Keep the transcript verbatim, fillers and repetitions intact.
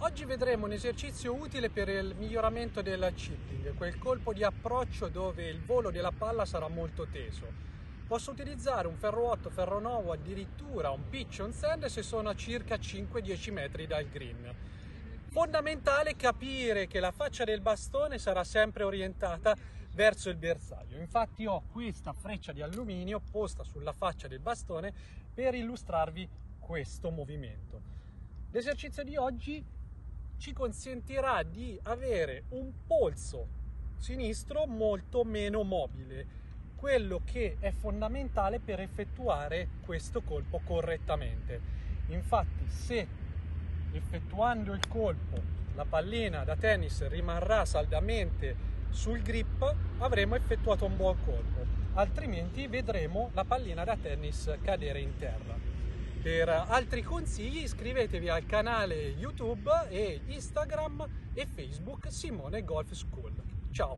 Oggi vedremo un esercizio utile per il miglioramento del chipping, quel colpo di approccio dove il volo della palla sarà molto teso. Posso utilizzare un ferro otto, ferro nove o addirittura un pitch on sand se sono a circa cinque dieci metri dal green. Fondamentale capire che la faccia del bastone sarà sempre orientata verso il bersaglio. Infatti ho questa freccia di alluminio posta sulla faccia del bastone per illustrarvi questo movimento. L'esercizio di oggi ci consentirà di avere un polso sinistro molto meno mobile, quello che è fondamentale per effettuare questo colpo correttamente. Infatti, se effettuando il colpo la pallina da tennis rimarrà saldamente sul grip, avremo effettuato un buon colpo, altrimenti vedremo la pallina da tennis cadere in terra. Per altri consigli iscrivetevi al canale YouTube e Instagram e Facebook Simone Golf School.